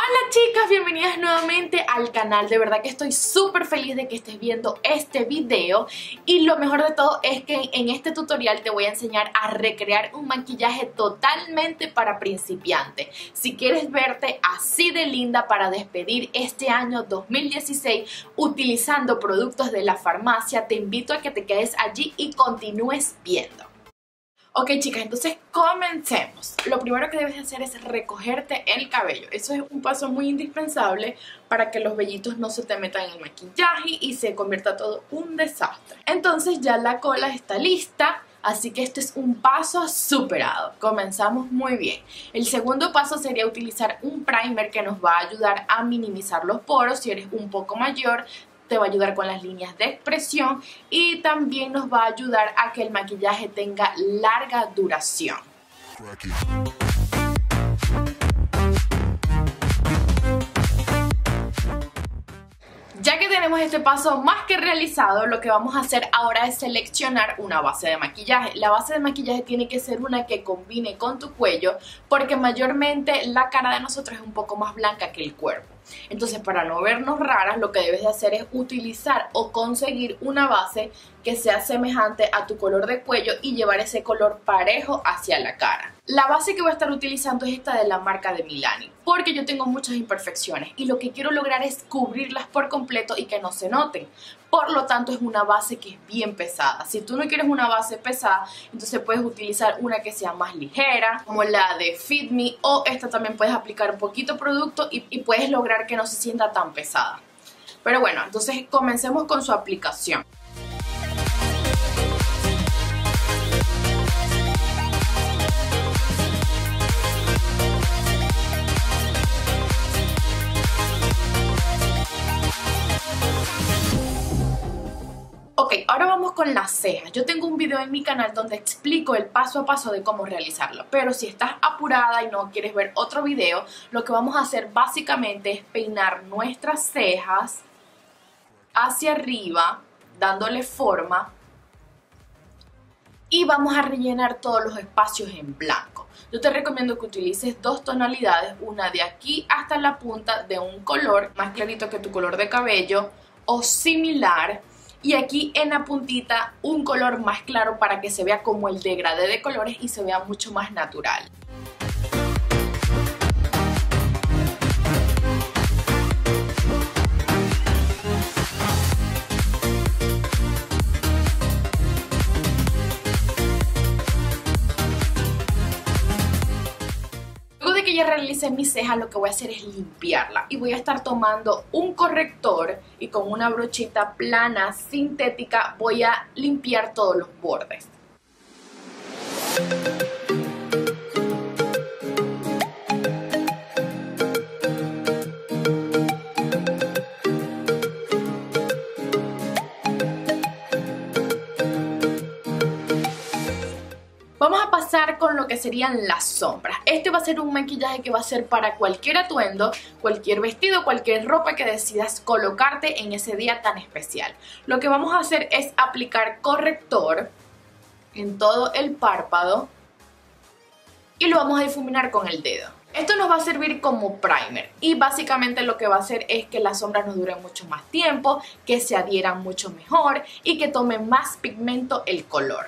Hola chicas, bienvenidas nuevamente al canal. De verdad que estoy súper feliz de que estés viendo este video. Y lo mejor de todo es que en este tutorial te voy a enseñar a recrear un maquillaje totalmente para principiantes. Si quieres verte así de linda para despedir este año 2016 utilizando productos de la farmacia, te invito a que te quedes allí y continúes viendo. Ok chicas, entonces comencemos. Lo primero que debes hacer es recogerte el cabello. Eso es un paso muy indispensable para que los vellitos no se te metan en el maquillaje y se convierta todo un desastre. Entonces ya la cola está lista, así que este es un paso superado. Comenzamos muy bien. El segundo paso sería utilizar un primer que nos va a ayudar a minimizar los poros. Si eres un poco mayor, te va a ayudar con las líneas de expresión y también nos va a ayudar a que el maquillaje tenga larga duración. Ya que tenemos este paso más que realizado, lo que vamos a hacer ahora es seleccionar una base de maquillaje. La base de maquillaje tiene que ser una que combine con tu cuello, porque mayormente la cara de nosotros es un poco más blanca que el cuerpo. Entonces, para no vernos raras, lo que debes de hacer es utilizar o conseguir una base que sea semejante a tu color de cuello y llevar ese color parejo hacia la cara. La base que voy a estar utilizando es esta de la marca de Milani, porque yo tengo muchas imperfecciones y lo que quiero lograr es cubrirlas por completo y que no se noten. Por lo tanto, es una base que es bien pesada. Si tú no quieres una base pesada, entonces puedes utilizar una que sea más ligera, como la de Fit Me, o esta también puedes aplicar un poquito producto y puedes lograr que no se sienta tan pesada. Pero bueno, entonces comencemos con su aplicación. Ok, ahora vamos con las cejas. Yo tengo un video en mi canal donde explico el paso a paso de cómo realizarlo. Pero si estás apurada y no quieres ver otro video, lo que vamos a hacer básicamente es peinar nuestras cejas hacia arriba, dándole forma. Y vamos a rellenar todos los espacios en blanco. Yo te recomiendo que utilices dos tonalidades, una de aquí hasta la punta de un color más clarito que tu color de cabello o similar. Y aquí en la puntita un color más claro para que se vea como el degradé de colores y se vea mucho más natural. Que ya realicé mis cejas, lo que voy a hacer es limpiarla y voy a estar tomando un corrector y con una brochita plana sintética voy a limpiar todos los bordes. Vamos a pasar con lo que serían las sombras. Este va a ser un maquillaje que va a ser para cualquier atuendo, cualquier vestido, cualquier ropa que decidas colocarte en ese día tan especial. Lo que vamos a hacer es aplicar corrector en todo el párpado y lo vamos a difuminar con el dedo. Esto nos va a servir como primer y básicamente lo que va a hacer es que las sombras nos duren mucho más tiempo, que se adhieran mucho mejor y que tomen más pigmento el color.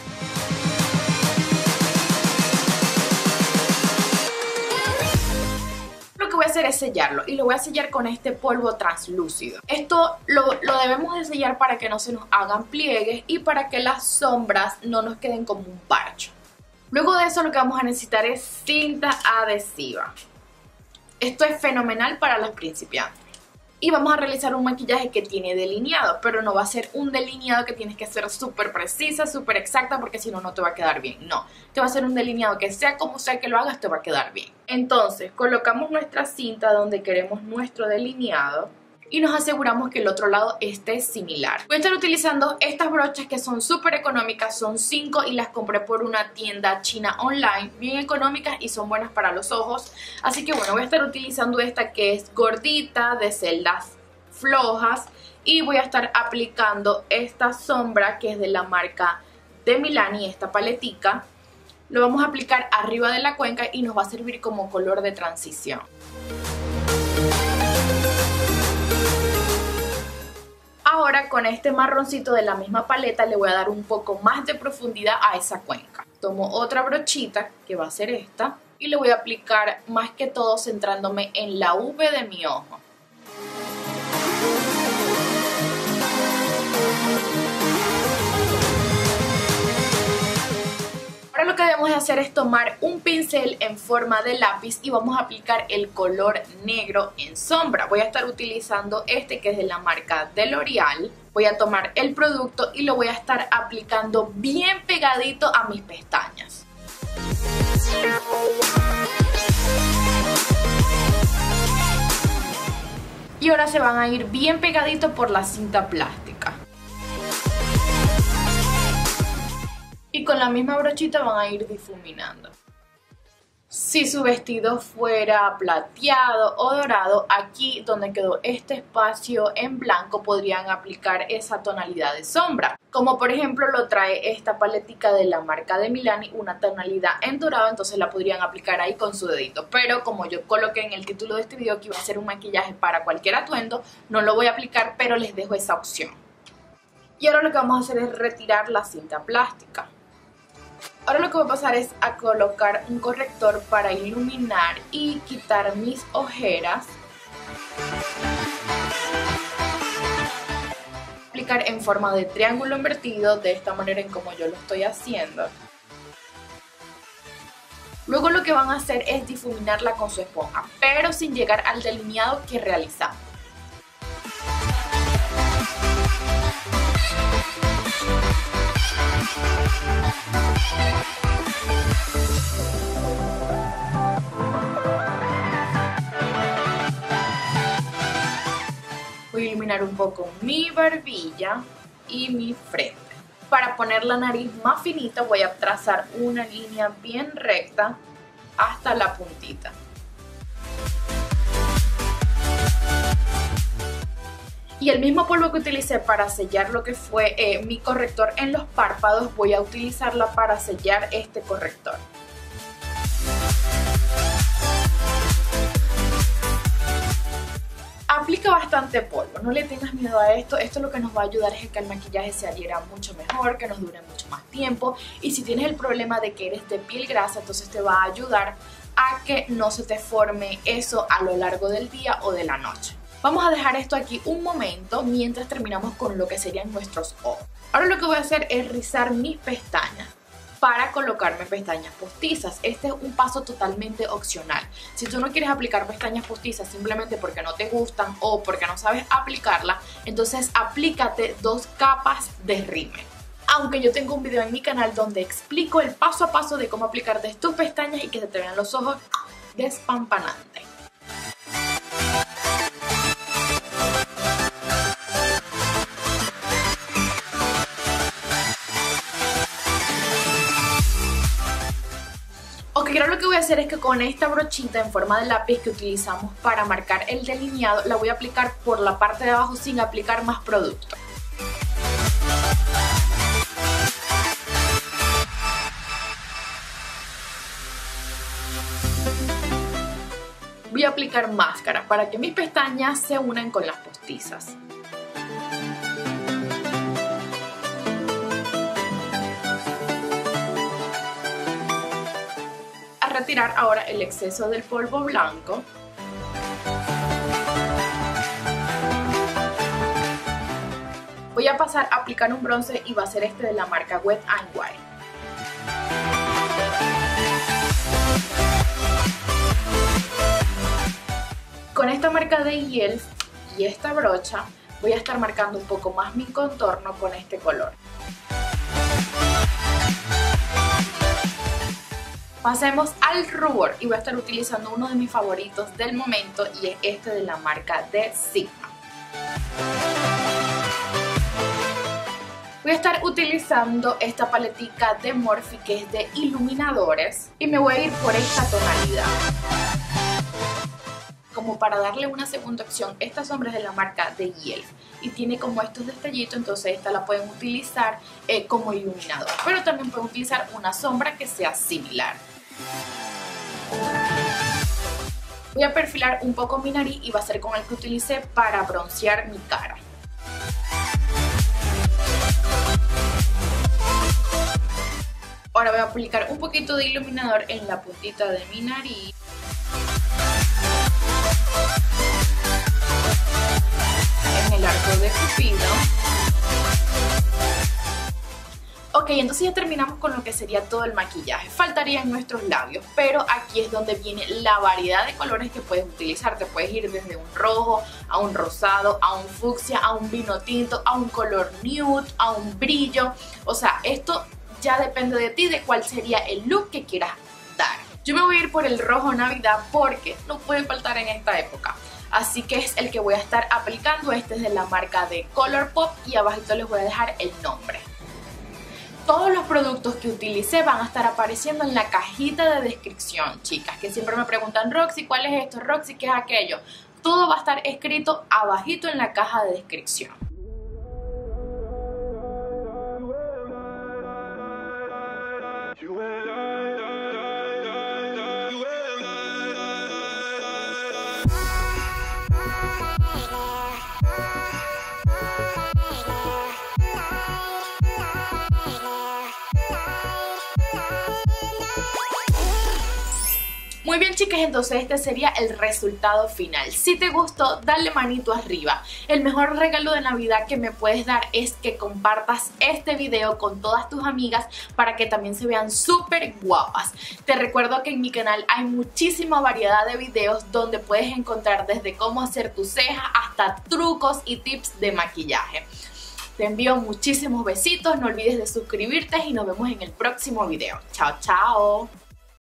Voy a hacer es sellarlo y lo voy a sellar con este polvo translúcido. Esto lo debemos de sellar para que no se nos hagan pliegues y para que las sombras no nos queden como un parcho. Luego de eso lo que vamos a necesitar es cinta adhesiva. Esto es fenomenal para los principiantes. Y vamos a realizar un maquillaje que tiene delineado, pero no va a ser un delineado que tienes que ser súper precisa, súper exacta, porque si no, no te va a quedar bien. No, te va a ser un delineado que sea como sea que lo hagas, te va a quedar bien. Entonces, colocamos nuestra cinta donde queremos nuestro delineado y nos aseguramos que el otro lado esté similar. Voy a estar utilizando estas brochas que son súper económicas, son 5 y las compré por una tienda china online, bien económicas y son buenas para los ojos. Así que bueno, voy a estar utilizando esta que es gordita, de celdas flojas, y voy a estar aplicando esta sombra que es de la marca de Milani, esta paletica. Lo vamos a aplicar arriba de la cuenca y nos va a servir como color de transición. Ahora con este marroncito de la misma paleta le voy a dar un poco más de profundidad a esa cuenca. Tomo otra brochita, que va a ser esta, y le voy a aplicar más que todo centrándome en la V de mi ojo. Ahora lo que debemos de hacer es tomar un pincel en forma de lápiz y vamos a aplicar el color negro en sombra. Voy a estar utilizando este que es de la marca de L'Oreal. Voy a tomar el producto y lo voy a estar aplicando bien pegadito a mis pestañas. Y ahora se van a ir bien pegadito por la cinta plástica. Y con la misma brochita van a ir difuminando. Si su vestido fuera plateado o dorado, aquí donde quedó este espacio en blanco podrían aplicar esa tonalidad de sombra. Como por ejemplo lo trae esta paletica de la marca de Milani, una tonalidad en dorado, entonces la podrían aplicar ahí con su dedito. Pero como yo coloqué en el título de este video que iba a ser un maquillaje para cualquier atuendo, no lo voy a aplicar, pero les dejo esa opción. Y ahora lo que vamos a hacer es retirar la cinta plástica. Ahora lo que voy a pasar es a colocar un corrector para iluminar y quitar mis ojeras. Aplicar en forma de triángulo invertido, de esta manera en como yo lo estoy haciendo. Luego lo que van a hacer es difuminarla con su esponja, pero sin llegar al delineado que realizamos. Voy a iluminar un poco mi barbilla y mi frente. Para poner la nariz más finita voy a trazar una línea bien recta hasta la puntita. Y el mismo polvo que utilicé para sellar lo que fue mi corrector en los párpados, voy a utilizarla para sellar este corrector. Aplica bastante polvo, no le tengas miedo a esto. Esto lo que nos va a ayudar es que el maquillaje se adhiera mucho mejor, que nos dure mucho más tiempo. Y si tienes el problema de que eres de piel grasa, entonces te va a ayudar a que no se te forme eso a lo largo del día o de la noche. Vamos a dejar esto aquí un momento mientras terminamos con lo que serían nuestros ojos. Ahora lo que voy a hacer es rizar mis pestañas para colocarme pestañas postizas. Este es un paso totalmente opcional. Si tú no quieres aplicar pestañas postizas simplemente porque no te gustan o porque no sabes aplicarla, entonces aplícate 2 capas de rímel. Aunque yo tengo un video en mi canal donde explico el paso a paso de cómo aplicarte tus pestañas y que se te vean los ojos despampanantes. Ok, ahora lo que voy a hacer es que con esta brochita en forma de lápiz que utilizamos para marcar el delineado, la voy a aplicar por la parte de abajo sin aplicar más producto. Voy a aplicar máscara para que mis pestañas se unan con las postizas. Retirar ahora el exceso del polvo blanco. Voy a pasar a aplicar un bronce y va a ser este de la marca Wet n Wild. Con esta marca de Elf y esta brocha voy a estar marcando un poco más mi contorno con este color. Pasemos al rubor y voy a estar utilizando uno de mis favoritos del momento y es este de la marca de Sigma. Voy a estar utilizando esta paletica de Morphe que es de iluminadores y me voy a ir por esta tonalidad. Como para darle una segunda opción, esta sombra es de la marca de Elf y tiene como estos detallitos, entonces esta la pueden utilizar como iluminador, pero también pueden utilizar una sombra que sea similar. Voy a perfilar un poco mi nariz y va a ser con el que utilicé para broncear mi cara. Ahora voy a aplicar un poquito de iluminador en la puntita de mi nariz. En el arco de Cupido. Ok, entonces ya terminamos con lo que sería todo el maquillaje. Faltarían nuestros labios, pero aquí es donde viene la variedad de colores que puedes utilizar. Te puedes ir desde un rojo, a un rosado, a un fucsia, a un vino tinto, a un color nude, a un brillo. O sea, esto ya depende de ti, de cuál sería el look que quieras dar. Yo me voy a ir por el rojo Navidad porque no puede faltar en esta época. Así que es el que voy a estar aplicando. Este es de la marca de Colourpop y abajito les voy a dejar el nombre. Todos los productos que utilicé van a estar apareciendo en la cajita de descripción, chicas, que siempre me preguntan, Roxy, ¿cuál es esto? Roxy, ¿qué es aquello? Todo va a estar escrito abajito en la caja de descripción. Muy bien, chicas, entonces este sería el resultado final. Si te gustó, dale manito arriba. El mejor regalo de Navidad que me puedes dar es que compartas este video con todas tus amigas para que también se vean súper guapas. Te recuerdo que en mi canal hay muchísima variedad de videos donde puedes encontrar desde cómo hacer tu ceja hasta trucos y tips de maquillaje. Te envío muchísimos besitos, no olvides de suscribirte y nos vemos en el próximo video. Chao, chao.